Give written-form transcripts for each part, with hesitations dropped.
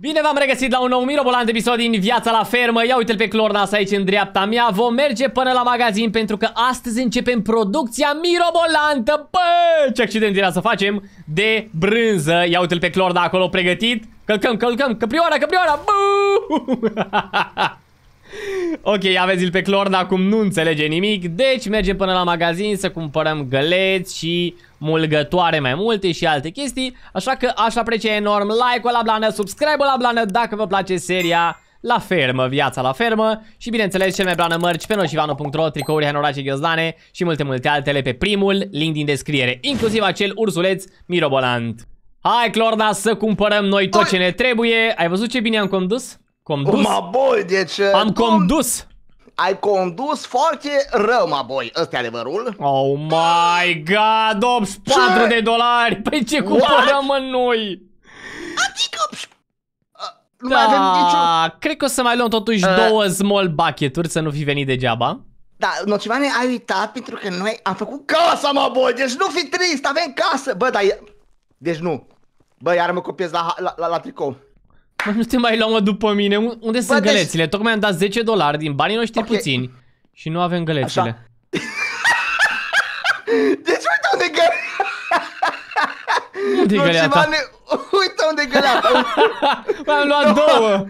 Bine v-am regăsit la un nou mirobolant episod din Viața la Fermă. Ia uite-l pe Clornas aici în dreapta mea. Vom merge până la magazin pentru că astăzi începem producția mirobolantă. Bă, ce accident era să facem de brânză. Ia uite-l pe Clorna acolo pregătit. Călcăm, căprioara. Ok, aveți-l pe Clorna, acum nu înțelege nimic. Deci mergem până la magazin să cumpărăm găleți și mulgătoare mai multe și alte chestii. Așa că aș aprecia enorm like-ul la blană, subscribe-ul la blană dacă vă place seria La Fermă, Viața la Fermă. Și bineînțeles cel mai blană mărci pe noșivanu.ro, tricouri, hanorace, ghiozdane și multe altele pe primul link din descriere, inclusiv acel ursuleț mirobolant. Hai Clorna să cumpărăm noi tot ce ne trebuie. Ai văzut ce bine am condus? Am condus. Ai condus foarte rău, mă boi. Ăsta e adevărul. Oh my god, 84 de dolari. Păi ce cumpărăm în noi? Adică nu mai avem niciun... Cred că o să mai luăm totuși două small bucket-uri, să nu fi venit degeaba. Da, Nocivane, ai uitat pentru că noi am făcut casa, mă boi. Deci nu fi trist, avem casă. Bă, dar deci nu. Bă, iar mă copiez la tricou. Mă, nu te mai luăm după mine. Unde sunt gălețile? Tocmai am dat 10 dolari din banii noștri puțini și nu avem gălețile. Deci uite unde e găleata. Unde e găleata? Uite unde e găleata. Am luat două.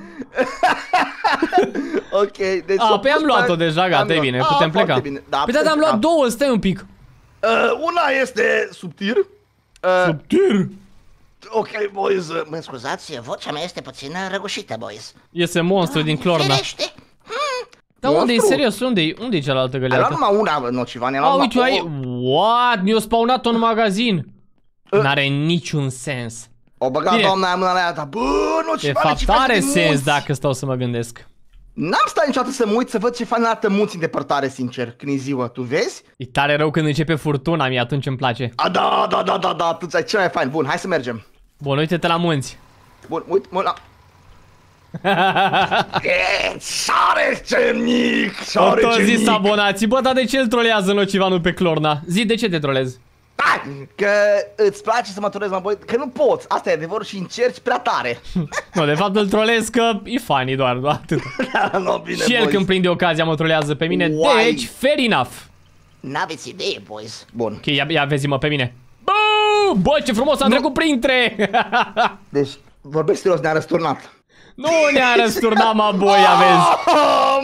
Ok, deci păi am luat-o deja, gata, e bine, putem pleca. Păi da, am luat două, stai un pic. Una este subtir. Subtir? Ok, boys, mă scuzați, vocea mea este puțin răgușită, boys. Iese monstru din Clorna. Dar unde e, serios, unde e cealaltă găleată? Ai luat numai una, Nocivane, am luat uite, what? Mi-a spawnat-o în magazin. N-are niciun sens. O băgat doamna aia mâna la ea ta. Bă, Nocivane, de fapt are sens dacă stau să mă gândesc. N-am stat niciodată să mă uit să văd ce fain arată munții în depărtare, sincer, când e ziua, tu vezi? E tare rău când începe furtuna, mie atunci îmi place. Da, atunci ai cel mai fain. Bun, hai să mergem. Bun, uite-te la munți. Bun, uite-mă la... Sare cernic! O tot zis abonații. Bă, dar de ce îl trolează Nocivanu pe Clorna? Zi, de ce te trolezi? Că îți place să mă trolezi, mă băi, că nu poți, asta e adevărul și încerci prea tare. Nu, de fapt îl trolez că e funny doar atât. Și el când prinde ocazia mă trolează pe mine, deci fair enough. N-aveți idee, boys. Bun. Ok, ia vezi-mă pe mine. Bă, ce frumos am trecut printre. Deci, vorbești serios, ne-a răsturnat. Nu ne-a răsturnat, mă boi, aveți.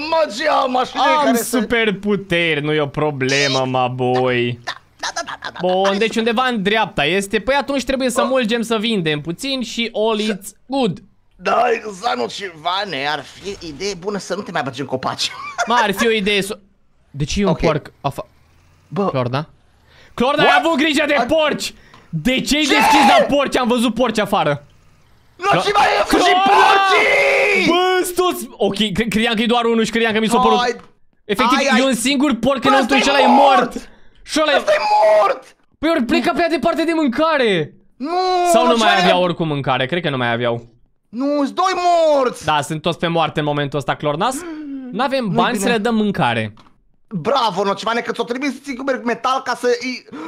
Am super puteri, nu e o problemă, mă boi. Bun, deci undeva în dreapta este. Păi atunci trebuie să mulgem să vindem puțin și all it's good. Da, exact, Nocivane, ar fi idee bună să nu te mai bagi în copaci. Ar fi o idee. De ce e un porc? Clorna? Clorna, ai avut grijă de porci! De ce-i deschis la porci? Am văzut porci afară. Nocivane, e și porcii! Bă, toți... Ok, credeam că e doar unul și credeam că mi s-a părut. Efectiv, e un singur porc înăuntru și ăla e mort. Și ăla e mort! Păi ori pleca prea departe de mâncare. Nu! Sau nu mai aveau oricum mâncare? Cred că nu mai aveau. Nu, sunt doi morți! Da, sunt toți pe moarte în momentul ăsta, Clornas. N-avem bani să le dăm mâncare. Bravo, Nocivane, că ți-o trebuie să ții cu metal ca să...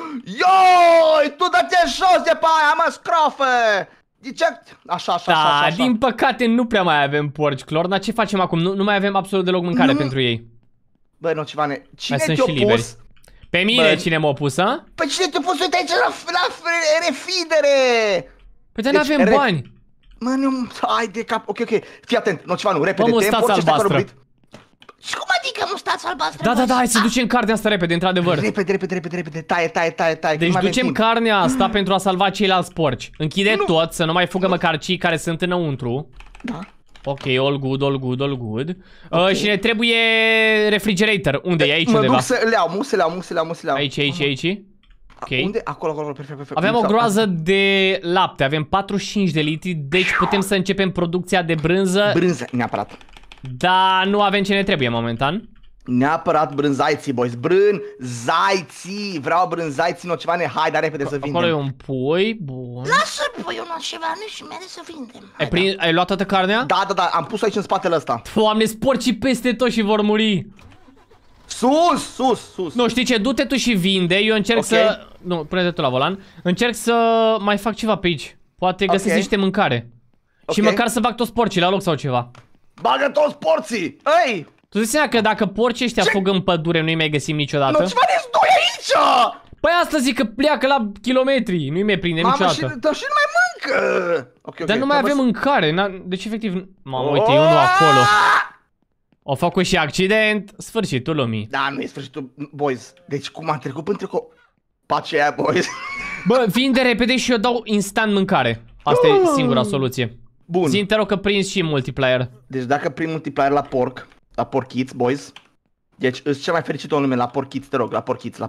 Ioi, tu dă-te jos de pe aia, mă, scrofe! Așa. Da, din păcate nu prea mai avem porci, Clorna. Ce facem acum? Nu mai avem absolut deloc mâncare pentru ei. Băi, Nocivane, cine te-a pus? Pe mine cine m-a pus, a? Păi cine te-a pus? Uite aici la refidere! Păi de n-avem bani. Mă, nu, hai de cap, ok, fii atent, Nocivanu, repede, mustața albastră. Și cum adică mustața albastră? Da, hai să ducem carnea asta repede, într-adevăr. Repede, taie. Deci ducem carnea asta pentru a salva ceilalți porci. Închide tot, să nu mai fugă măcar cei care sunt înăuntru. Da. Ok, all good. Și ne trebuie refrigerator. Unde e? Aici undeva? Mă duc să le iau. Aici. Ok. Unde? Acolo, perfect. Avem o groază de lapte, avem 45 de litri, deci putem să începem producția de brânză. Brânză, neapărat. Dar nu avem ce ne trebuie momentan. Neapărat brânzaiții, boys, brânzaiții. Vreau brânzaiții, Nocivane, hai, dar repede să vindem. Acolo e un pui, bun. Lasă puiul, Nocivane, și merge să vindem. Ai luat toată carnea? Da, am pus aici în spatele ăsta. Doamne, porcii peste tot și vor muri. Sus. Nu, știi ce, du-te tu și vinde, eu încerc să... Nu, pune-te tu la volan. Încerc să mai fac ceva pe aici. Poate găsesc niște mâncare. Și măcar să bag toți porcii la loc sau ceva. Bagă toți porții! Ei! Tu zici că dacă porcii ăștia fug în pădure, nu-i mai găsim niciodată? Nu, ceva de doi aici! Păi asta zic că pleacă la kilometri, nu-i mai prinde niciodată. Dar și nu mai mâncă! Okay, dar nu mai avem mâncare, deci efectiv... Mamă, uite, e unul acolo. O făcut și accident, sfârșitul lumii. Da, nu e sfârșitul, boys. Deci cum am trecut între pacea aia, boys. Bă, vin de repede și eu dau instant mâncare. Asta e singura soluție. Bun. Zi-mi, te rog, că prinzi și multiplayer. Deci dacă prind multiplayer la porchiți, boys. Deci îți cel mai fericit om lume la porchiți, te rog, la porchiți.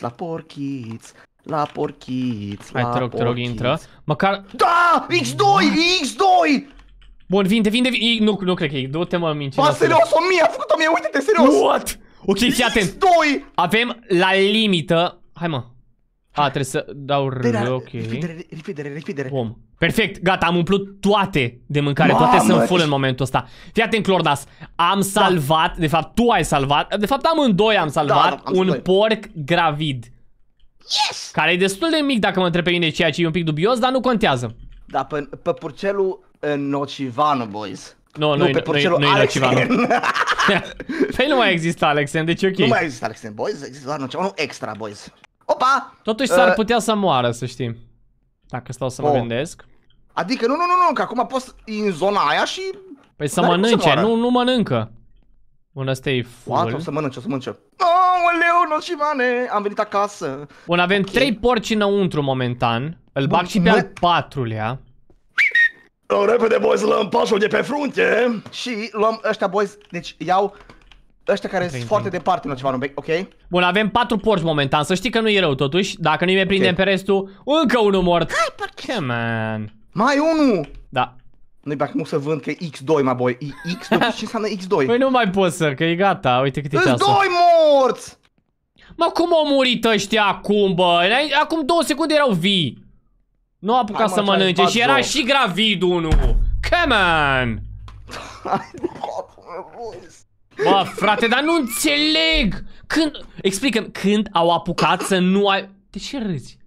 Hai, te rog, intră. Măcar... Da! X2! Bun, vinde. Nu cred că e. Du-te, mă, mincinoasă. Ba, serios, 1000, a făcut 1000, uite-te, serios. What? Ok, fii atent. X2! Avem la limită... Hai, mă. Trebuie să dau ok. Repidere. Bum. Perfect, gata, am umplut toate de mâncare, toate sunt full în momentul ăsta. Fii atent, Clordas, am salvat, de fapt tu ai salvat, de fapt amândoi am salvat un porc gravid. Yes! Care e destul de mic dacă mă întreb pe mine, ceea ce e un pic dubios, dar nu contează. Da, pe purcelul Nocivano, boys. Nu e Nocivano. Păi nu mai există Alexen, deci ok. Nu mai există Alexen, boys, există doar Nocivano extra, boys. Opa! Totuși s-ar putea să moară, să știm. Dacă stau să mă gândesc. Adică nu, că acum poți în zona aia și... Păi să mănânce, nu mănâncă. Bun, ăsta e full. What? O să mănânce. Aoleu, Nocivane, am venit acasă. Bun, avem 3 porci înăuntru momentan. Îl bag și pe al 4-lea. Repede, boys, luăm pașul de pe frunte. Și luăm ăștia, boys, deci iau... Ăștia care sunt foarte departe, Nocivano, ok? Bun, avem 4 porci momentan, să știi că nu e rău totuși. Dacă nu-i mai prindem pe restul, încă unul mort. Hai, man. Mai unul! Da. Nu-i bag cum să vând că e X2, my boy. X2, ce înseamnă X2? Păi nu mai poți să, că e gata, uite cât e ceasul. Îți 2 morți! Mă, cum au murit ăștia acum, bă? Acum 2 secunde erau vii. Nu a apucat să mănânce și era și gravid unul. Come on! Bă, frate, dar nu înțeleg! Explică-mi, când au apucat să nu ai... De ce râzi?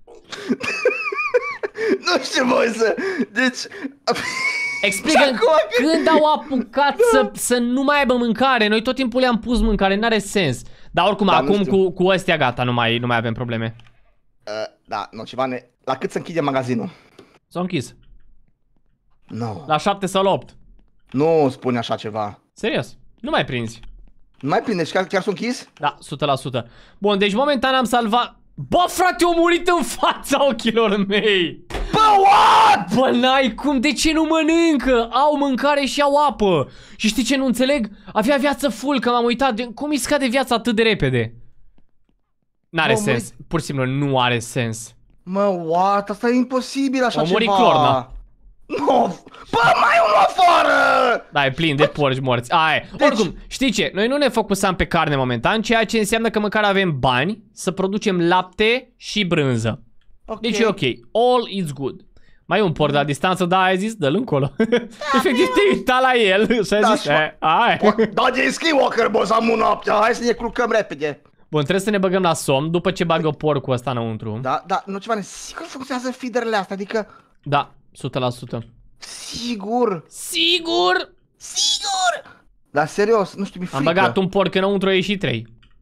Nu știu, voi să... Deci... Explică-mi, când au apucat să nu mai aibă mâncare? Noi tot timpul le-am pus mâncare, n-are sens. Dar oricum, acum cu ăstea gata, nu mai avem probleme. Da, Nocivane, la cât să închidem magazinul? S-a închis. Nu. La 7 sau la 8. Nu spune așa ceva. Serios, nu mai prinzi. Nu mai prindești, chiar s-a închis? Da, 100%. Bun, deci momentan am salvat... Bă, frate, au murit în fața ochilor mei! Bă, what? Bă, n-ai cum, de ce nu mănâncă? Au mâncare și au apă. Și știi ce nu înțeleg? Avea viață full, că m-am uitat. Cum îi scade viața atât de repede? N-are sens, pur și simplu nu are sens. Mă, what? Asta e imposibil așa ceva. Au murit Clorna. Nu, bă, mai unul afară! Da, e plin de porci morți. Oricum, știi ce? Noi nu ne focusăm pe carne momentan, ceea ce înseamnă că măcar avem bani să producem lapte și brânză. Deci e ok. All is good. Mai e un porc de la distanță, da, ai zis, dă-l încolo. Efectiv te-ai uitat la el și ai zis, Da, de Skywalker, boss, am un noapte, hai să ne culcăm repede. Bun, trebuie să ne băgăm la somn după ce bagă porcul ăsta înăuntru. Da, Nocivane, sigur funcționează feederele astea, adică... Da, 100%. Sigur? Sigur! Dar serios, nu știu, mi-e frică. Am băgat un porc înăuntru, a ieșit 3.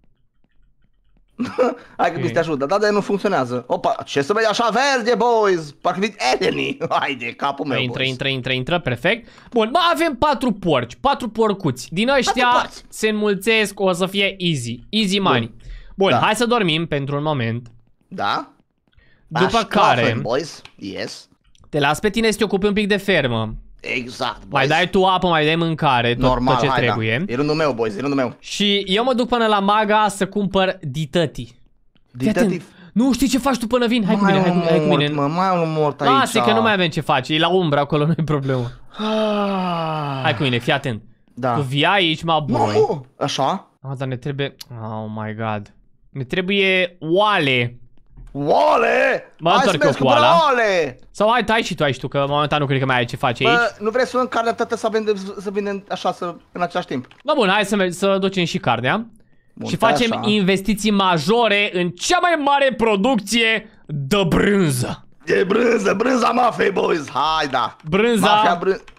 Hai că mi te ajută, dar nu funcționează. Opa, ce să vezi așa verde, boys? Parcă vin alienii. Hai de capul meu, Intră, perfect. Bun, bă, avem 4 porci, 4 porcuți. Din ăștia se înmulțesc, o să fie easy money. Bun, hai să dormim pentru un moment. Da? După care, boys, yes. Te las pe tine să te ocupi un pic de fermă. Exact, boys. Mai dai tu apă, mai dai mâncare, tot ce trebuie. Da. E rândul meu, boys, e rândul meu. Și eu mă duc până la maga să cumpăr dităti. Nu știi ce faci tu până vin? Hai cu mine, Mai un mort aici. Lasă că nu mai avem ce face, e la umbră acolo, nu e problemă. Hai cu mine, fii atent. Da. Tu vii aici, mă boi. Așa? Dar ne trebuie... Oh my god. Ne trebuie oale. Oale? Mă întorc eu cu oala. Oale! Sau hai, tai și tu aici tu, că momentan nu cred că mai ai ce face aici. Bă, nu vrei să luăm carnea tată să vindem așa în același timp? Da, bun, hai să ducem și carnea. Bun, și facem investiții majore în cea mai mare producție de brânză. De brânza mafiei, boys, hai da. Brânza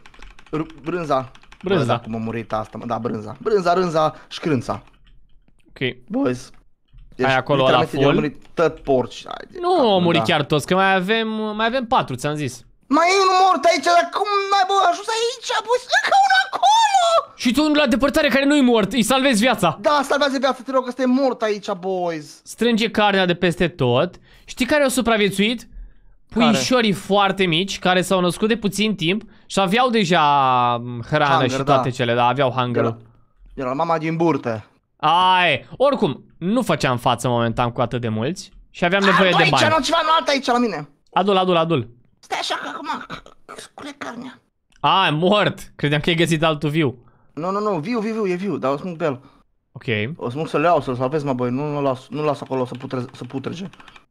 Brânza. Brânza. Bă, cum a murit asta, mă. Da, brânza. Brânza, șcrânța. Ok. Boys. Ai acolo la literalmente full? au murit tot porci. Nu au murit chiar toți, că mai avem 4, ți-am zis. Mai e unul mort aici, dar cum n-ai bă ajuns aici, boys? Încă unul acolo! Și tu la depărtare care nu-i mort, îi salvezi viața. Da, salvează viața, te rog, că este mort aici, boys. Strânge carnea de peste tot. Știi care au supraviețuit? Puișorii foarte mici, care s-au născut de puțin timp și aveau deja hrană Hunger, și toate cele, da, aveau hunger-ul. Era mama din burtă. Ai, oricum, nu făceam față momentan cu atât de mulți și aveam nevoie de Aici, bani. nu, ceva nu altă aici, la mine. Adul. Stai așa că acum scule carnea. A, mort. Credeam că ai găsit altul viu. Nu, viu, e viu, dar o smulg pe el. Ok. O smulg să le iau, să-l salvez, mă, băi, nu las acolo să putrege.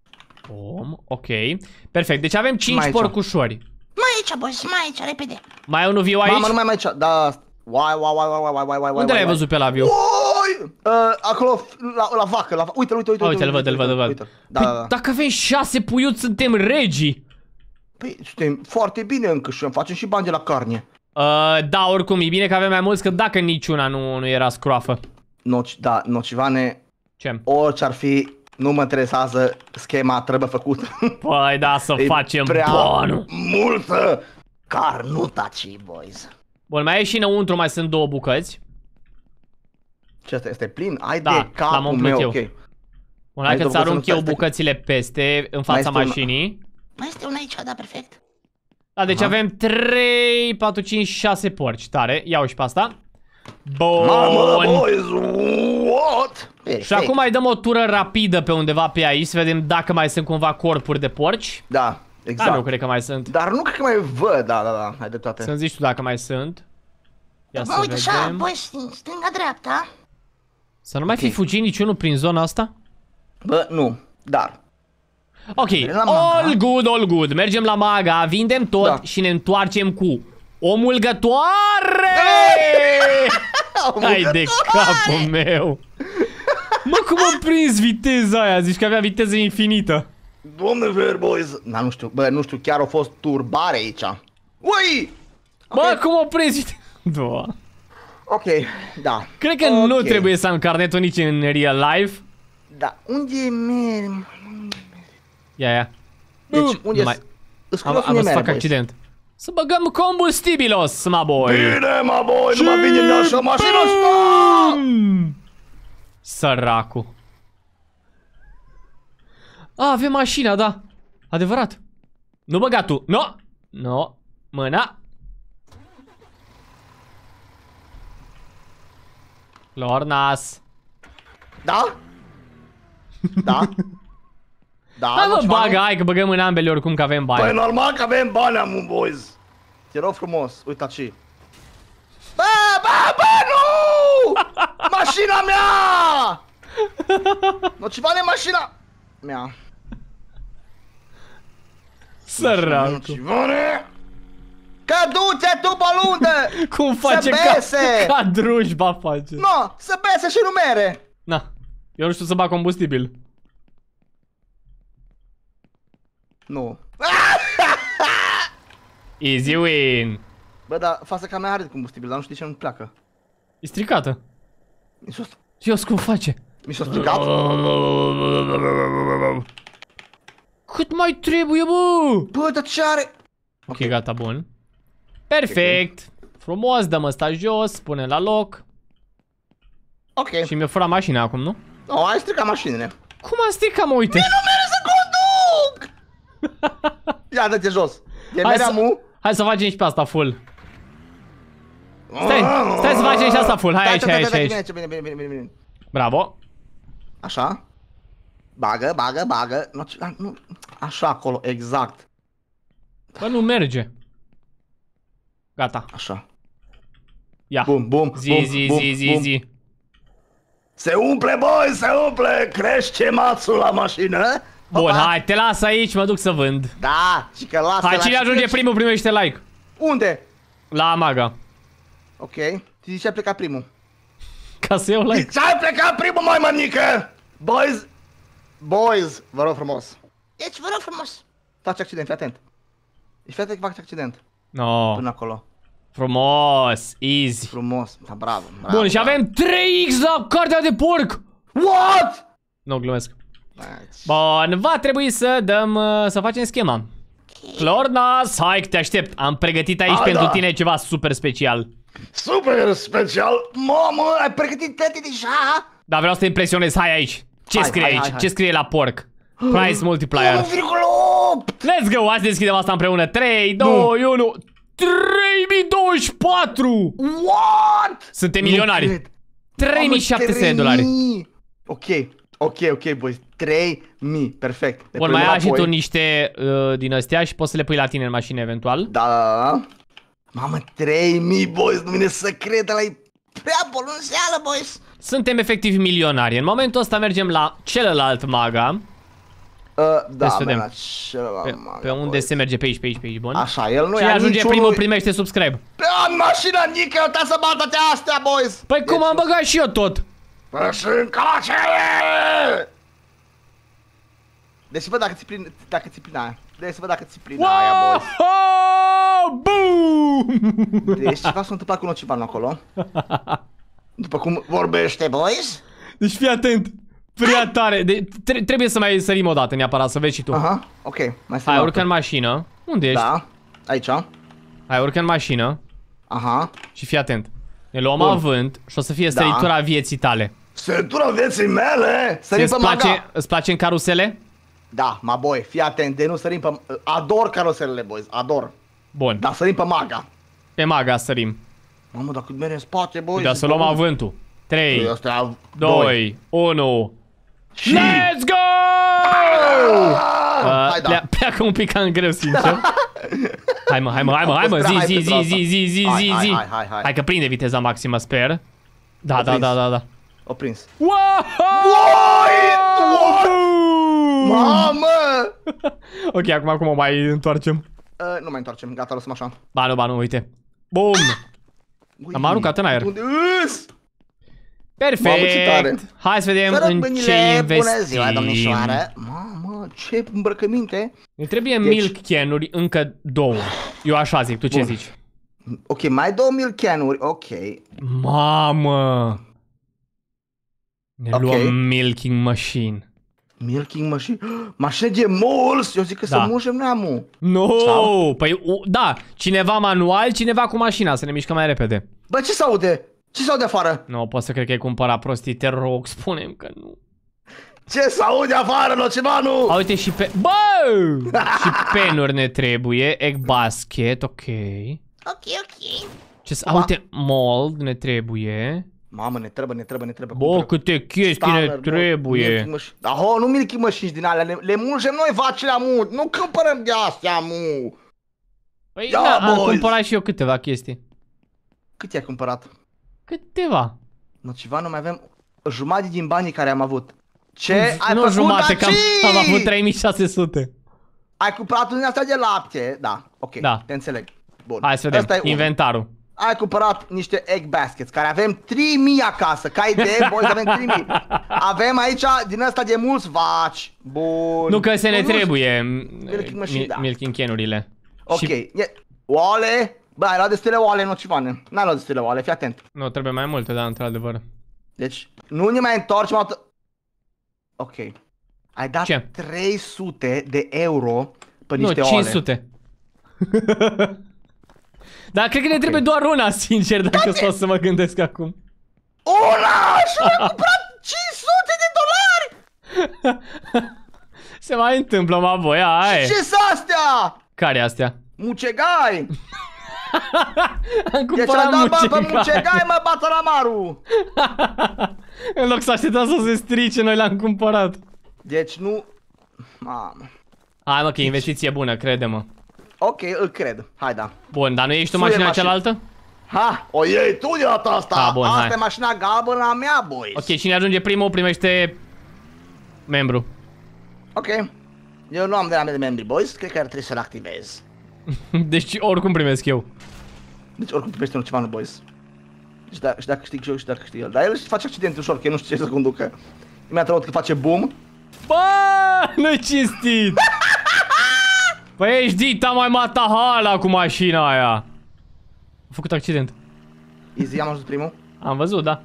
Ok. Perfect, deci avem 5 aici. porcușori. Mai aici, boys, mai aici, repede. Mai e unul viu aici? Mamă, nu mai aici, da, uai. Unde l-ai văzut pe la viu? Acolo, la vacă, uite-l. Uite-l văd. Da. Dacă avem 6 puiuți, suntem regii. Păi, suntem foarte bine încă și facem și bani de la carne. Da, oricum, e bine că avem mai mulți, că dacă niciuna nu era scroafă. Nocivane, Ce? orice ar fi, nu mă interesează, schema trebuie făcută. Păi da, să facem banul. Multă Carnutaci, boys. Bun, mai e și înăuntru, mai sunt 2 bucăți. Ce asta este plin? Ai Da, de l-am capul umplut meu, eu. ok. Bun, hai că două ți arunc bucăți, eu stai. bucățile peste, în fața Mai este mașinii. Mai este una aici, da, perfect. Da, deci avem 3, 4, 5, 6 porci. Tare, iau și pe asta. Bun. Mamă, boys, what? Și acum mai dăm o tură rapidă pe undeva pe aici, să vedem dacă mai sunt cumva corpuri de porci. Da, exact. Da, nu cred că mai sunt. Dar nu cred că mai văd, da, hai de toate. Să-mi zici tu dacă mai sunt. Ia Mă să uite așa, vedem. boys, stânga-dreapta. Să nu mai fi fugit niciunul prin zona asta? Bă, nu, dar. Ok, la Maga. all good. Mergem la Maga, vindem tot Da. și ne întoarcem cu o mulgătoare! Hai de capul meu! Mă, cum am prins viteza aia? Zici că avea viteză infinită. Doamne ver, boys. Da, nu știu, bă, nu știu, chiar a fost turbare aici. Ui! Bă, cum am prins viteza? Da. Ok, da. Cred că nu trebuie să am carnetul nici în real life. Da, unde merg? Ia. Deci, unde mai... Îți Am cunosc să unde fac merg, accident. Să băgăm combustibilos, mă boy. Bine, mă, boy, nu mă bine de așa mașină asta! Săracu. A, avem mașina, da. Adevărat. Nu băga tu. No. Mâna. Lornas. Da? Da? Da, Hai mă, nu ceva, bagă, nu? hai că băgăm în ambele oricum că avem Păi bani. normal că avem bani, am boys. Te rog frumos, uitați. Bă, nu! Mașina mea! Nocivane, mașina mea. Săracu. Nocivane! Că du-te tu pe lunde! Cum face Să bese! ca drujba face. No, să bese și nu mere! Na, eu nu știu să bag combustibil. Nu. Easy win. Bă, dar fața ca mea are de combustibil, dar nu știu de ce nu pleacă. E stricată. Mi Eu cum face? s-a stricat? Cât mai trebuie, bă? Bă, dar ce are? Ok, gata, bun. Perfect. Frumos, dăm ăsta jos, punem la loc. Ok. Și mi-a furat mașina acum, nu? No, ai stricat mașinile. Cum am stricat, mă, uite? Nu mere să conduc! Ia, dă-te jos. E merea mu? Hai să facem și pe asta full. Stai să facem și asta full. Hai aici. Bine. Bravo. Așa. Bagă. Nu. Așa acolo, exact. Bă, nu merge. Gata. Așa. Ia. Bum. Zi. Se umple, boy, se umple. Crește mațul la mașină. Bun, hai, te las aici, mă duc să vând. Da, și că lasă. Hai, cine ajunge primul primește like. Unde? La Maga. Ok. Ți zice a plecat primul. Ca să iau like. Ce-ai plecat primul, mai mănică? Boys, vă rog frumos. Deci, vă rog frumos. Faci accident, fii atent. Ești fii atent că faci accident. No. Până acolo. Frumos, easy. Frumos, da, bravo, bravo. Bun, și avem 3x la cartea de porc. What? Nu, glumesc. Bun, va trebui să dăm, să facem schema. Flornas, hai că te aștept. Am pregătit aici pentru tine ceva super special. Super special. Mamă, ai pregătit toate deja? Da, vreau să te impresionez, hai aici. Ce scrie aici? Ce scrie la porc? Price multiplier. 1,8. Let's go, hai să deschidem asta împreună. 3, 2, 1. 3024! What? Suntem milionari. 3700 de dolari. Ok, boys. 3000, perfect. Bun, mai ai și tu niște din astea și poți să le pui la tine în mașină eventual. Da. Mamă, 3000, boys, nu vine să cred, ăla-i Prea bolunzeală, boys. Suntem efectiv milionari. În momentul ăsta mergem la celălalt maga. Da, să vedem. la celălalt maga, Pe unde se merge? Pe aici, bun. Așa, el nu Cine ajunge primul primește subscribe. În mașina, Nică, eu să bată toate astea, boys. Păi cum am băgat și eu tot? Păi și în calacele! Deci să văd dacă ți plin aia. Deci să văd dacă ți plin aia, boys. Boom! Deci ceva s-a întâmplat cu nocivan acolo. După cum vorbește, boys. Deci fii atent. Prea tare. Trebuie să mai sărim o dată neapărat, să vezi și tu. Aha, ok. Mai Hai, urcă în mașină. Unde ești? Da, aici. Hai, urcă în mașină. Aha. Și fii atent. Ne luăm avânt și o să fie săritura vieții tale. Săritura vieții mele? Sărim pe maga. Îți place în carusele? Da, ma boy, fii atent, de nu sărim pe... Ador caroselele, boys, ador. Bun. Dar sărim pe maga. Pe maga sărim. Mamă, dacă mergi în spate, boys. Da, să luăm avântul. 3, 2, 1. Let's go! Hai, da. Pleacă un pic cam greu, sincer. Hai mă, zi. Hai că prinde viteza maximă, sper. Da. O prins. Mamă! Ok, acum o mai întoarcem. Nu mai întoarcem, gata, lăsăm așa. Ba nu, uite. Bum! Am aruncat în aer. Unde îs? Perfect! Hai să vedem în ce investim. Bună ziua, domnișoară. Mamă, ce îmbrăcăminte. Ne trebuie milk can-uri încă 2. Eu așa zic, tu ce zici? Ok, mai 2 milk can-uri, ok. Mamă! Ne luăm milking machine. Milking machine? Mașină de mulți? Eu zic că să mungem neamul. No! Păi, da, cineva manual, cineva cu mașina, să ne mișcăm mai repede. Bă, ce s-aude? Ce s-aude afară? Nu, pot să cred că ai cumpărat prostii, te rog, spune-mi că nu. Ce s-aude afară, Nocivanu? Uite și pe... Bă! Și penuri ne trebuie, egg basket, ok. Ok. Uite, mold ne trebuie. Mamă, ne trebuie. Bă, câte chestii ne trebuie. Aho, nu milking machines din alea, le mungem noi vacile amut, nu cumpărăm de astea, mu. Păi da, am cumpărat și eu câteva chestii. Cât i-ai cumpărat? Câteva. Nocivanu, mai avem jumătate din banii care am avut. Ce? Ai făcut, jumate, că am avut 3600. Ai cumpărat din astea de lapte, da, ok, te înțeleg. Bun. Hai să vedem, inventarul. Ai cumpărat niște egg baskets, care avem 3000 acasă, ca idee, boys, avem 3000. Avem aici din ăsta de mulți vaci. Bun. Nu că se ne trebuie milking can-urile. Ok, oale. Bă, ai luat destule oale, Nocivane. N-ai luat destule oale, fii atent. Nu, trebuie mai multe, da, într-adevăr. Deci, nu ne mai întoarcem. Ok. Ai dat 300 de euro pe niște oale. 500. Dar cred că ne trebuie doar una, sincer, dacă pot să mă gândesc acum. Una! Și mi-a cumpărat 500 de dolari! Se mai întâmplă, mă, voi, hai. Ce-s astea? Care astea? Mucegai! Am cumpărat mucegai. Pe mucegai, mă, bată la maru! În loc să așteptăm să se strice, noi l-am cumpărat. Deci nu... Mamă. Hai, mă, că e investiție bună, crede-mă. Ok, îl cred. Hai, da. Bun, dar nu ești tu mașina cealaltă? Ha, o iei tu de data asta. Bun, asta e mașina galbenă a mea, boys. Ok, cine ajunge primul primește membru. Ok. Eu nu am de membri, boys. Cred că ar trebui să-l activez. Deci oricum primesc eu. Deci oricum primește ceva, nu, boys. Și dacă câștig eu și dacă câștig el. Dar el face accident ușor, că nu știu ce să conducă. Mi-a trăut că face boom. Bă, nu-i cinstit. Păi ești dita mai matahala cu mașina aia. A făcut accident. Easy, am ajuns primul. Am văzut, da.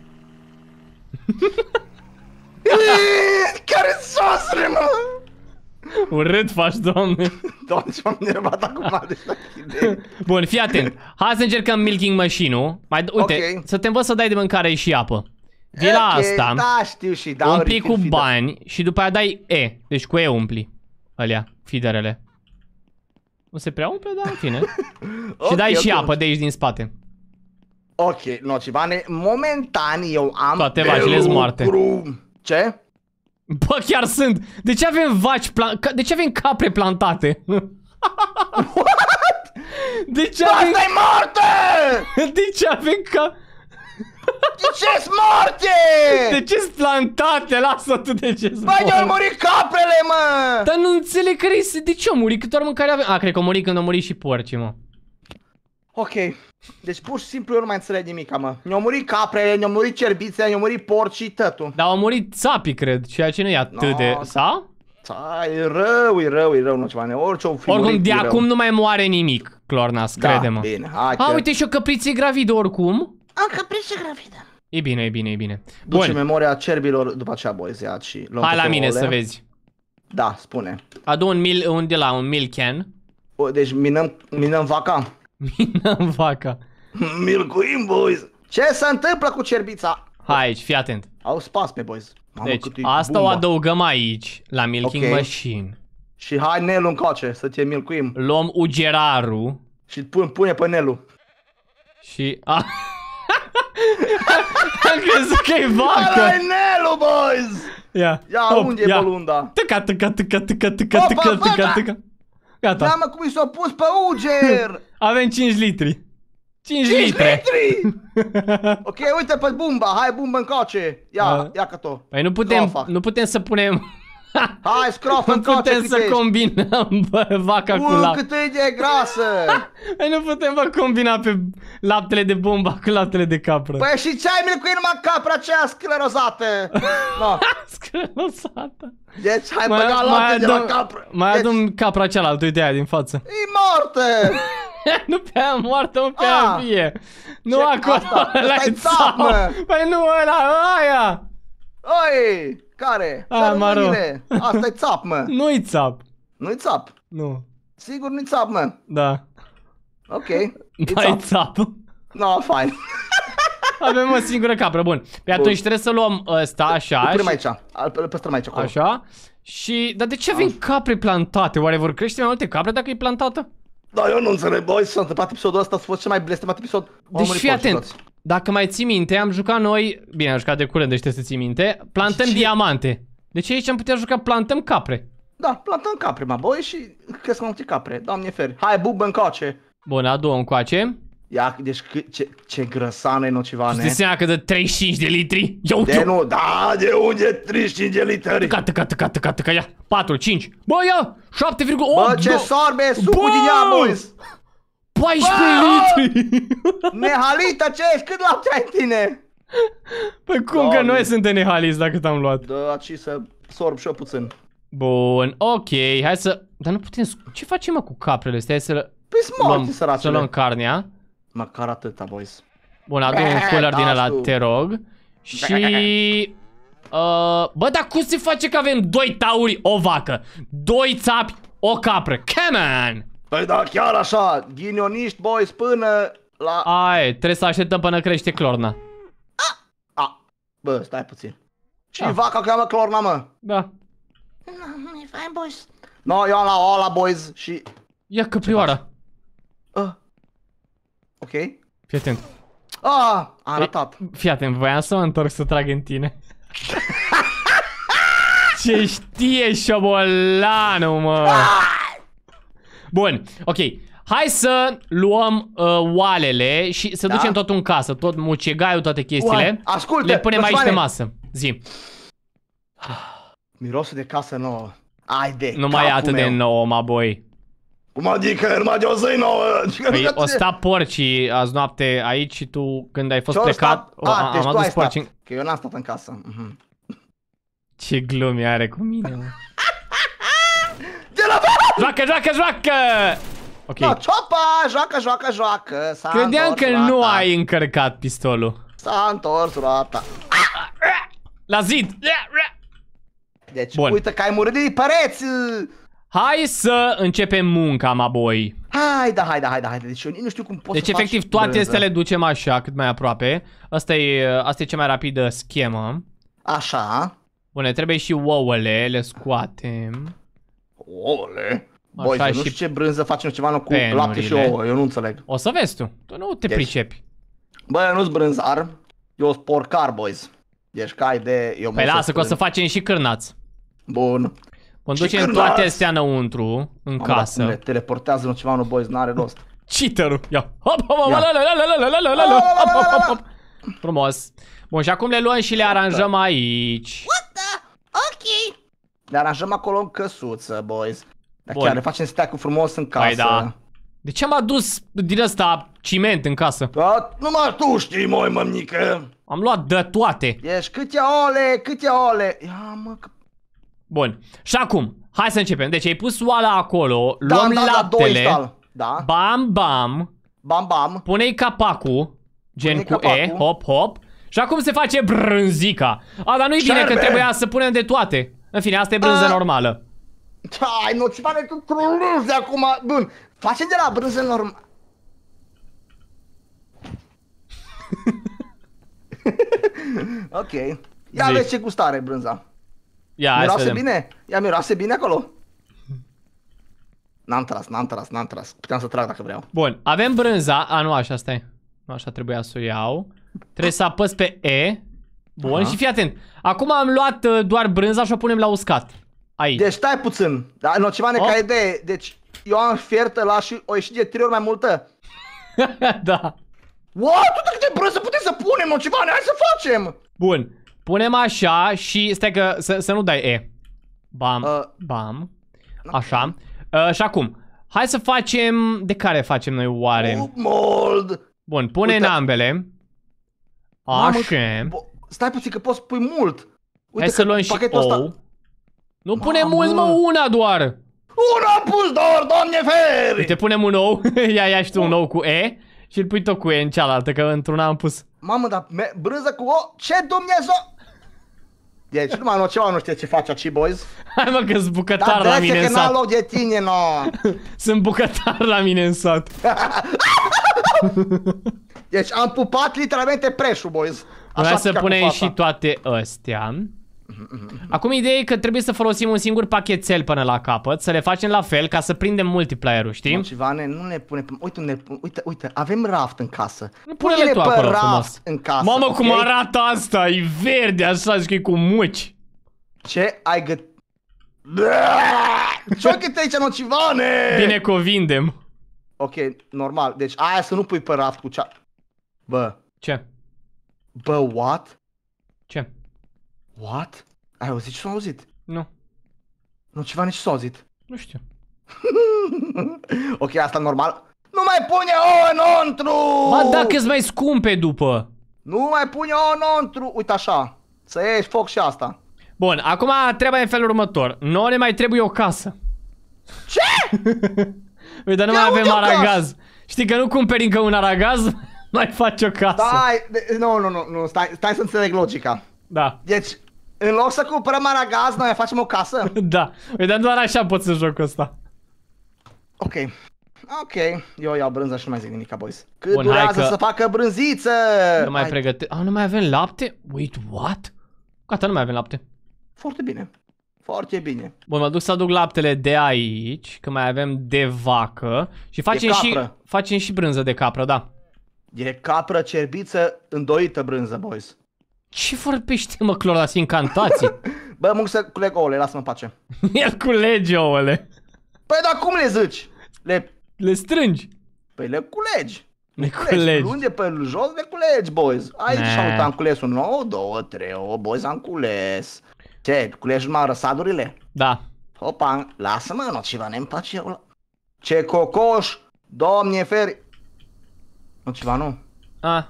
Care sosre, mă! Urât faci, doamne. Doamne, ce m-am nervat acum de idei. Bun, fii atent. Hai să încercăm milking machine-ul. Uite, Ok. să te învăț să dai de mâncare și apă. Vii la Ok, asta, da, știu și dau umpli refill cu feeder. bani și după aia dai E. Deci cu E umpli. Alea, feederele. Nu se prea umple, dar în fine. Și Ok, dai și ok. apă de aici din spate. Ok, Nocivane, momentan eu am Toate de vacile-s moarte. lucru. Ce? Bă, chiar sunt. De ce avem de ce avem capre plantate? De ce avem... Asta-i moarte! De ce avem De ce-s moarte? De ce sunt plantate? Lasă tu, de ce sunt Băi, de-au murit caprele, mă! Dar nu înțeleg care este. De ce au murit? Cât doar mâncare avem? A, cred că au murit când au murit și porcii, mă. Ok, deci pur și simplu eu nu mai înțeleg nimica, mă. Ne-au murit caprele, ne-au murit cerbițele, ne-au murit porcii, tătul. Dar au murit țapii, cred, ceea ce nu e atât No, de... Sau? E rău, Nocivane, orice o fi Oricum, murit, de e rău. acum nu mai moare nimic, Clornas, Da, crede-mă. bine, hai A, că... uite și o căpriță gravidă oricum. Am căpriță gravidă. E bine, e bine, e bine. Duce Bun, memoria cerbilor după aceea, boys, ia și luăm hai la câte mine ouăle. să vezi. Da, spune. Adu un milk can. O, deci minăm vaca. Minăm vaca. Milcuim, boys. Ce se întâmplă cu cerbița? Hai aici, fii atent. Au spas pe boys. Mamă, Deci, cât e asta o bumba. adăugăm aici, la milking Ok. machine. Și hai Nelu încoace, să te milcuim. Luăm ugerarul Și pune pe Nelu. și... Am crezut că e vacă. Ăla-i Nelu, boys! Ia, Ia, hop, unde e bolunda? Tăca, tăca, tăca, tăca, tăca, Opa, tăca, bă, tăca, da. tăca. Gata, Da, mă, cum i s-a pus pe uger! avem 5 litri. 5 5 litre. litri! Ok, uite pe bumba, hai bumba încoace. Ia, ia că tot. Păi nu putem să punem... Hai, scrof Nu încoace putem cât să ești. combinăm vaca cu lapte. Cât e de grasă! Păi nu putem combina pe laptele de bomba cu laptele de capră. Păi și ce ai milcuit numai capra aceea sclerozată? No. Sclerosată. Deci hai băga lapte de la capră. Mai Deci, adun capra cealaltă, uite aia din față. e moarte! Nu pe aia moartă, mă, pe aia vie. Nu Ce- acolo, asta- ăla asta-i e țap, țap. mă. Păi nu ăla, aia. Oi, care? Aia, maro. Asta e țap, mă. Nu-i țap. Nu-i țap. Nu, Sigur nu-i țap, mă. da. Ok. E Da, e țap. țap. No, fine. Avem o singură capră, bun. Pe atunci trebuie să luăm ăsta, așa. Punem și- aici. Îl păstrăm aici, acolo. Așa. Și, dar de ce avem capre plantate? Oare vor crește mai multe capre dacă e plantată? Da, eu nu înțeleg, boys, s-a întâmplat episodul ăsta, a fost cel mai blestemat episod. Au Deci murit fii porcii atent. toți. Dacă mai ții minte, am jucat noi, bine, am jucat de curând, deci trebuie să ții minte, plantăm Ce? diamante. Deci aici am putea juca plantăm capre. Da, plantăm capre, mă, boy, și cresc mai multe capre. Doamne feri. Hai, bubă încoace. Bun, adu-o încoace. Ia, deci ce grăsană e Nocivane. Știi seama că de 35 de litri? Iau, De nu, da, de unde 35 de litri? Tăca, ia, 4, 5. Bă, ia, 7,8. Bă, ce sorbe sucul din ea, boys. 14 litri. Nehalita, ce ești? Cât lapte ai în tine? Păi cum că Doamne. noi suntem nehaliți dacă t-am luat? Da, ci să sorb și eu puțin. Bun, ok, hai să... Dar nu putem... Ce facem, mă, cu caprele astea? Hai să Păi sunt morți, să săracele. luăm carnea. Măcar atâta, boys. Bun, adu un cooler din ăla, tu. te rog. Și... bă, dar cum se face că avem 2 tauri, o vacă, 2 țapi, o capră? Come on! Păi da, chiar așa, ghinioniști, boys, până la... Ai, trebuie să așteptăm până crește Clorna. Bă, stai puțin. Și Da. vaca cheamă Clorna, mă. Da. Nu-i fain, boys. No, eu am la ăla, boys, și... Ia căprioara. Ok. Fii atent. A arătat. Fii atent, voiam să mă întorc să trag în tine. Ce știe șobolanul, mă. Bun, ok. Hai să luăm oalele și să Da. ducem totul în casă, tot mucegaiul, toate chestiile. Oale, ascultă, Le punem aici pe Nocivane. masă. Zi. Mirosul de casă nouă. Ai de Nu mai e capul atât de meu. nouă, mă, boi. Cum adică, numai de o zi nouă? Păi o sta porcii azi noapte aici și tu când ai fost Ce-o plecat stat? am Deci tu adus ai stat. porcii. Că eu n-am stat în casă. Ce glume are cu mine, mă. De la... Joacă! Ok. No, ciopa, joacă. Credeam că nu ai încărcat pistolul. S-a întors roata. La zid! Deci, Bun. uite că ai murit de pereți. Hai să începem munca, mă boi. Haide. Deci eu nu știu cum poți Deci să faci efectiv toate brânză. astea le ducem așa, cât mai aproape. Asta e cea mai rapidă schemă. Așa. Bun, ne trebuie și ouăle, le scoatem. Ole. Așa Băi, nu și știu ce brânză facem ceva cu penurile. lapte și ouă, eu nu înțeleg. O să vezi tu nu te Deci- pricepi. Băi, eu nu-s brânzar, eu sunt porcar, boys. Deci ca idee, eu Păi lasă că o să facem și cârnați. Bun. Când Și ducem cârnați! toate astea înăuntru, în Mamă, dar cum casă. le teleportează în ceva, nu, boys, n-are rost. Cheater-ul! Ia! Hop, hop, hop, Ia. la, la, la, la, la, la, la, la, la, hop, hop, hop, hop. Frumos. Bun, și acum le luăm și le aranjăm aici. Ok. Ne aranjăm acolo în căsuță, boys. Dar Bun. chiar le facem stack-ul frumos în casă. Păi da. De ce am adus din ăsta ciment în casă? Da, numai tu știi, moi, mămnică. Am luat de toate. Ești câte ole. Ia, mă, că... Bun. Și acum, hai să începem. Deci ai pus oala acolo, Da, luăm da, laptele. Da, Bam, bam. bam. Pune-i capacul. Gen Pune-i cu E, capacul. hop, hop. Și acum se face brânzica. A, dar nu-i bine Șerbe! că trebuia să punem de toate. În fine, asta e brânză normală. Hai, nu, ce pare tu trolezi de acum. Bun, facem de la brânză normal. Ok. Ia Zi. vezi ce gustare brânza. Ia, hai să Miroase vedem. bine? Ia miroase bine acolo? N-am tras. Puteam să trag dacă vreau. Bun, avem brânza. A, nu, așa, stai. Nu, așa trebuia să o iau. Trebuie să apăs pe E. Bun, Aha. și fii atent. Acum am luat doar brânza și o punem la uscat. Aici. Deci stai puțin. Da, nu, ceva Oh. ca idee. Deci eu am fiert ăla și o ieșit de 3 ori mai multă. Da. What? Tu câte brânză putem să punem, mă, ceva? Hai să facem! Bun. Punem așa și stai că să nu dai E. Bam, bam. Așa. Și acum, hai să facem... De care facem noi oare? Mold! Bun, pune Uite. în ambele. Mamă, Așa. stai puțin că poți pui mult. Uite Hai să că luăm și pachetul ăsta... ou. Nu pune Mamă. mult, mă, una doar. Una am pus doar, doamne feri! Uite, punem un ou. Ia și tu un ou cu E. Și îl pui tot cu E în cealaltă, că într-una am pus. Mamă, dar brânză cu o... Ce Dumnezeu? Deci, numai nu ceva nu știe ce face aici, boys. Hai mă că sunt bucătar Dar la de mine că în n-am sat. loc de tine, no. Sunt bucătar la mine în sat. Deci am pupat literalmente preșul, boys. Vreau să pica cu punem fața. și toate astea. Acum ideea e că trebuie să folosim un singur pachetel până la capăt, să le facem la fel ca să prindem multiplayer-ul, știi? Civane, nu ne pune pe... Uite, avem raft în casă. Pune-le tu pe acolo raft frumos. în casă, Mamă, ok? cum arată asta, e verde așa și că e cu muci. Ce ai găt... Ce-o gătit aici, nocivane? Bine că o vindem. Ok, normal. Deci aia să nu pui pe raft cu cea... Bă, Ce? what? Ce? What? Ai auzit ce s-a auzit? Nu, Nocivane, ce s-a auzit? nu știu. Ok, asta normal. Nu mai pune ouă înăuntru! Ba, dacă-s mai scumpe după. Nu mai pune ouă înăuntru! Uite așa, să ieși foc și asta. Bun, acum treaba e în felul următor. Nouă ne mai trebuie o casă. Ce? Uite, dar nu Ia mai avem uite o casă. aragaz. Știi că nu cumperi încă un aragaz, mai faci o casă. Stai, nu, stai să înțeleg logica. Da, Deci, în loc să cumpărăm aragaz, noi facem o casă? da. Uite, doar așa pot să joc ăsta. Ok. Ok, eu iau brânză și nu mai zic nimica, boys. Cât Bun, hai durează că- să facă brânziță? Nu mai Hai, pregăte... Ah, nu mai avem lapte? Wait, what? Gata, nu mai avem lapte. Foarte bine. Foarte bine. Bun, mă duc să aduc laptele de aici, că mai avem de vacă. Și facem și brânză de capră, da. E capră, cerbiță, îndoită brânză, boys. Ce vorbește, mă, Cloras, incantații? Bă, mă să culeg ouăle, lasă-mă în pace. El culege ouăle. Păi, dar cum le zici? Le strângi. Păi le culegi. Le culegi. Unde pe jos le culegi, boys. Aici Ne. uite, am cules un ou, 2, 3 ouă, boys, am cules. Ce, culegi numai răsadurile? Da. Hopa, lasă-mă, nu ceva ne împace eu. Ce cocoș, domne feri. Nu ceva, nu? Ah,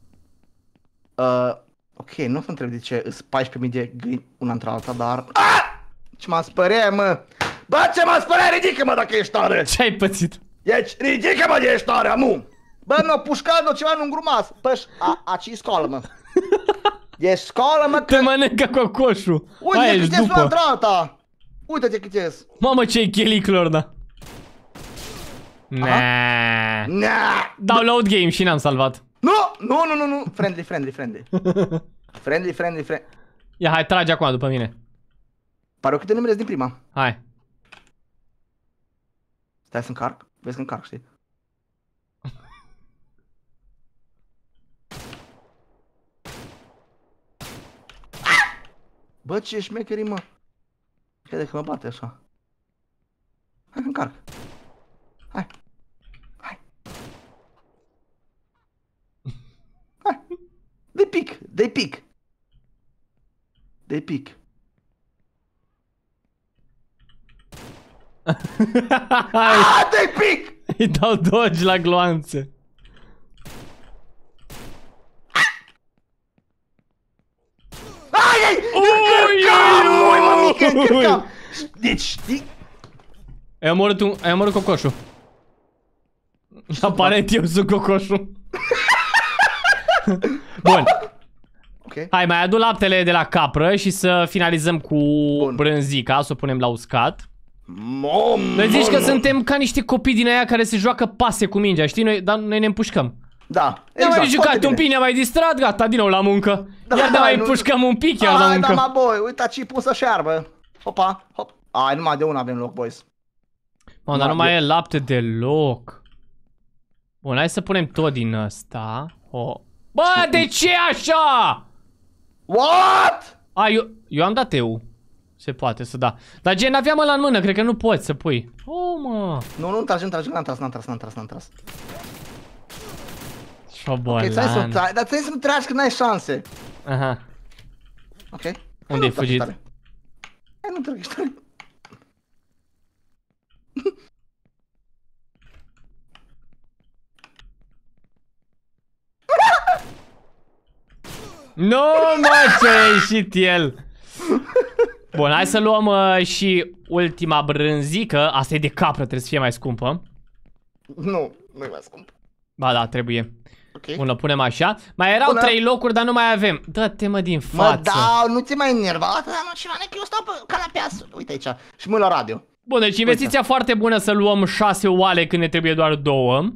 Ok, nu o să întreb de ce îs 14.000 de gâini una între alta, dar... Ce m-a spărea, mă! Bă, ce m-a spărea, ridică-mă dacă ești tare! ce ai pățit? Deci, ridică-mă de starea, mu! Bă, mi-a pușcat ceva în grumas. Bă, aci scoală-mă. E scoală-mă că... Te mănâncă cocoșul. Uite cât ești la dreapta. Uite-te cât ești. Mamă, ce-i cheliclor, da. Nah. Nah. Download game și n-am salvat. Nu. Friendly. Friendly. Ia, hai, trage acum după mine. Pare că te numerezi din prima. Hai. Stai să încarc. Vezi că încarc, știi? Bă, ce șmecherii, mă. Crede că mă bate așa. Hai că încarc. Hai. Dă-i pic. Dă-i pic! Îi dau dodge la gloanțe. Încărcam! Deci, știi? Ai omorât cocoșul. Aparent eu sunt cocoșul. Bun. Okay. Hai, mai adu laptele de la capră și să finalizăm cu brânzica, să o punem la uscat. Noi zici că suntem ca niște copii din aia care se joacă pase cu mingea, știi? Noi ne împușcăm. Da, ne-am mai jucat un pic, ne-am mai distrat, gata, din nou la muncă. Iar ne mai împușcăm un pic, iar la muncă. Hai, da, mă, boy, uitați ce-i pus să șearbă. Hopa, hop. Ai, numai de una avem loc, boys. Mă, dar nu mai e lapte deloc. Bun, hai să punem tot din ăsta. Bă, de ce așa? What? Eu am dat eu. Se poate să da. Dar gen, aveam ăla în mână, cred că nu poți să pui. Mă. Nu tragi, n-am tras. Șobolan. Ok, dar trebuie să nu tragi că n-ai șanse. Aha. Ok. Unde-ai fugit? Hai, nu tragi tare. Nu, mă, ce-a ieșit el. Bun, hai să luăm și ultima brânzică. Asta e de capră, trebuie să fie mai scumpă. Nu e mai scump. Ba da, trebuie. Okay. Bun, o punem așa. Mai erau 3 locuri, dar nu mai avem. Dă-te, mă, din față. Mă, da, nu ți mai enerva. Dar nu ceva, că eu stau pe canapea. Uite aici. Și mă la radio. Bun, deci investiția foarte bună să luăm 6 oale când ne trebuie doar 2.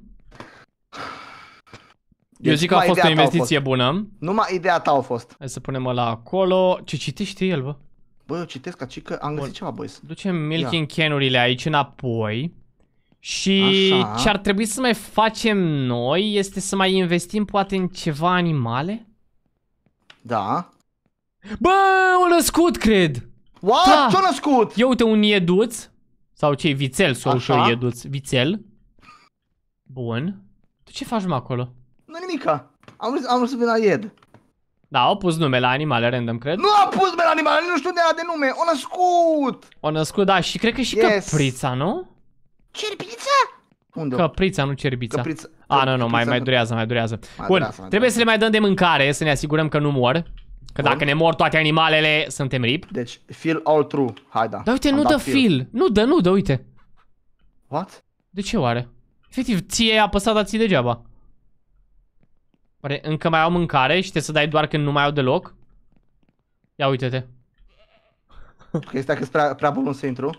Eu zic că a fost o investiție bună. Numai ideea ta a fost. Hai să punem ăla acolo. Ce citește el, bă? Bă, eu citesc ca că am găsit ceva, boys. Ducem milking can-urile aici înapoi. Și așa. ce ar trebui să mai facem noi este să mai investim poate în ceva animale? Da. Bă, au născut, cred! What? Da. Ce-a născut? Ia uite un ieduț. Sau ce-i vițel sau ușor ieduț. Vițel. Bun. Tu ce faci, mă, acolo? Nu nimica. Am vrut să vin la ied. Da, au pus nume la animale random, cred. Nu am pus nume la animale, nu știu de nume. O născut. O născut, da, și cred că și căprița, nu? Cerbița? Unde? Căprița, nu cerbița. Căprița. Nu, mai durează. Bun, trebuie să le mai dăm de mâncare, să ne asigurăm că nu mor. Că dacă ne mor toate animalele, suntem rip. Deci, feel all true. Hai, da. Dar uite, nu dă feel. Nu dă, uite. What? De ce oare? Efectiv, ție ai apăsat, dar ții degeaba. Oare încă mai au mâncare și trebuie să dai doar când nu mai au deloc? Ia uite-te. Ok, stai că-s prea bun să intru.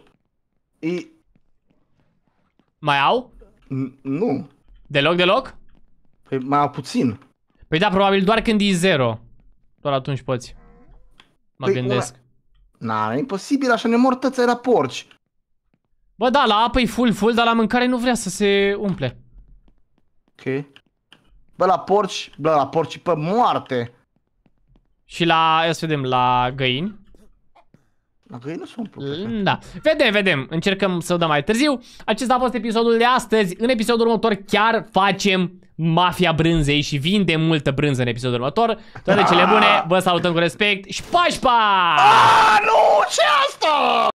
Mai au? Nu. Deloc? Păi mai au puțin. Păi da, probabil doar când e 0. Doar atunci poți. Mă gândesc. Na, e imposibil, așa ne mor tăți la porci. Bă, da, la apă e full, dar la mâncare nu vrea să se umple. Ok. Bă, la porci pe moarte. Și la, ia să vedem, la găini. La găini nu sunt umplu. Da, vedem, încercăm să o dăm mai târziu. Acesta a fost episodul de astăzi. În episodul următor chiar facem mafia brânzei și vindem multă brânză în episodul următor. Toate cele bune, vă salutăm cu respect și pa! Nu, ce asta?